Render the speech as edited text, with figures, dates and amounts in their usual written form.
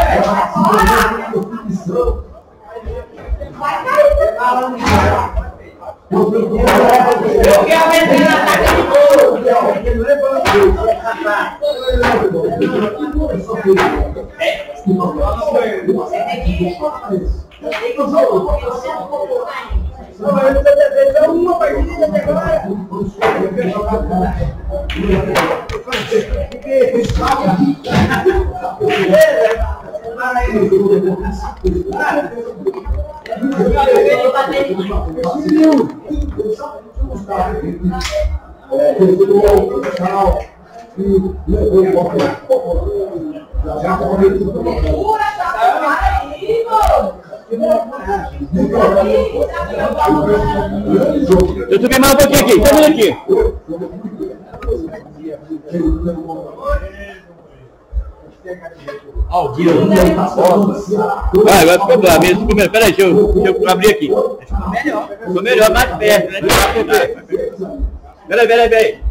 Vai cair. Eu quero meter na taca de bolo. Você tem que ir. Tem que usar porque você não comprou ainda. Não, eu não tenho uma partida até agora. Eu subi mais um pouquinho aqui, tá vendo aqui? Ao vivo. Vai, agora ficou bom. Mesmo primeiro. Peraí, deixa eu abrir aqui. Ficou melhor mais perto, né? Peraí.